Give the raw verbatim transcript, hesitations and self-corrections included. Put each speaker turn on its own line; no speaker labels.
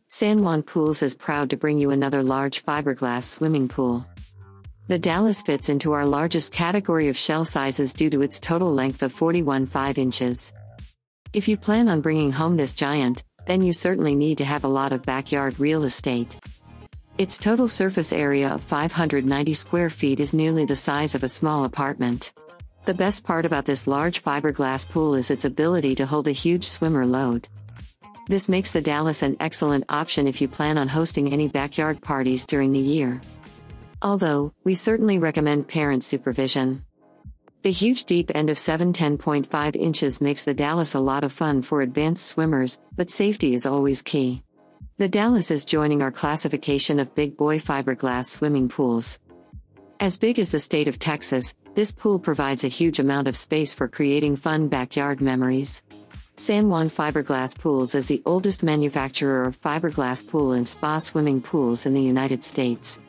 San Juan Pools is proud to bring you another large fiberglass swimming pool. The Dallas fits into our largest category of shell sizes due to its total length of forty-one point five inches. If you plan on bringing home this giant, then you certainly need to have a lot of backyard real estate. Its total surface area of five hundred ninety square feet is nearly the size of a small apartment. The best part about this large fiberglass pool is its ability to hold a huge swimmer load. This makes the Dallas an excellent option if you plan on hosting any backyard parties during the year. Although, we certainly recommend parent supervision. The huge deep end of seven hundred ten point five inches makes the Dallas a lot of fun for advanced swimmers, but safety is always key. The Dallas is joining our classification of big boy fiberglass swimming pools. As big as the state of Texas, this pool provides a huge amount of space for creating fun backyard memories. San Juan Fiberglass Pools is the oldest manufacturer of fiberglass pool and spa swimming pools in the United States.